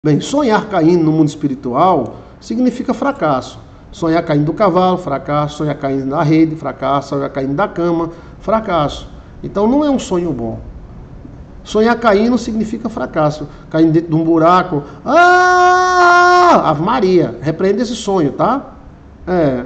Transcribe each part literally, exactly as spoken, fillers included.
Bem, sonhar caindo no mundo espiritual significa fracasso. Sonhar caindo do cavalo, fracasso. Sonhar caindo da rede, fracasso. Sonhar caindo da cama, fracasso. Então não é um sonho bom. Sonhar caindo significa fracasso. Caindo dentro de um buraco. Ah! Ave Maria, repreende esse sonho, tá? É.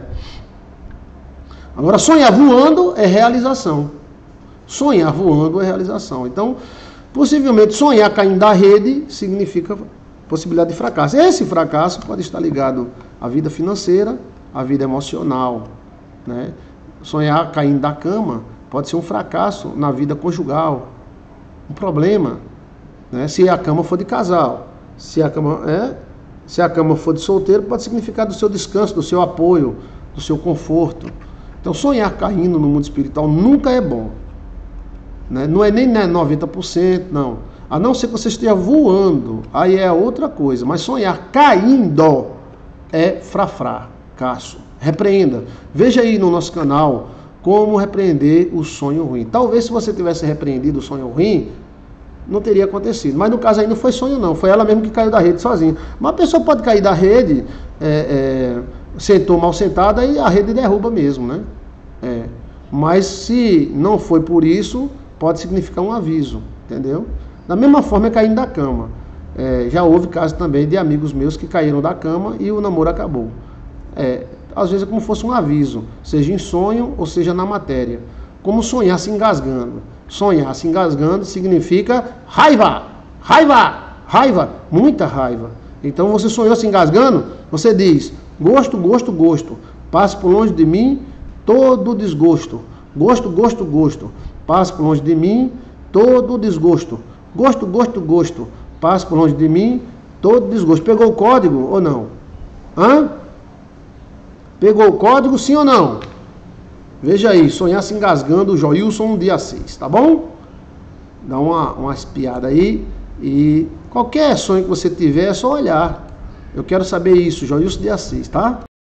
Agora, sonhar voando é realização. Sonhar voando é realização. Então, possivelmente, sonhar caindo da rede significa possibilidade de fracasso. Esse fracasso pode estar ligado à vida financeira, à vida emocional, né? Sonhar caindo da cama pode ser um fracasso na vida conjugal, um problema, né? Se a cama for de casal, se a cama, é, se a cama for de solteiro, pode significar do seu descanso, do seu apoio, do seu conforto. Então, sonhar caindo no mundo espiritual nunca é bom, né? Não é nem noventa por cento, não. A não ser que você esteja voando, aí é outra coisa. Mas sonhar caindo é fracasso. Repreenda. Veja aí no nosso canal como repreender o sonho ruim. Talvez se você tivesse repreendido o sonho ruim, não teria acontecido. Mas no caso aí não foi sonho não, foi ela mesmo que caiu da rede sozinha. Mas a pessoa pode cair da rede, é, é, sentou mal sentada e a rede derruba mesmo, né? É. Mas se não foi por isso, pode significar um aviso, entendeu? Da mesma forma é caindo da cama. É, já houve casos também de amigos meus que caíram da cama e o namoro acabou. É, às vezes é como se fosse um aviso, seja em sonho ou seja na matéria. Como sonhar se engasgando. Sonhar se engasgando significa raiva, raiva, raiva, muita raiva. Então você sonhou se engasgando, você diz, gosto, gosto, gosto, passe por longe de mim todo desgosto. Gosto, gosto, gosto, passe por longe de mim todo desgosto. Gosto, gosto, gosto, passe por longe de mim todo desgosto. Pegou o código ou não? Hã? Pegou o código, sim ou não? Veja aí, sonhar se engasgando, o Joilson, dia seis, tá bom? Dá uma, uma espiada aí. E qualquer sonho que você tiver, é só olhar. Eu quero saber isso, Joilson, dia seis, tá?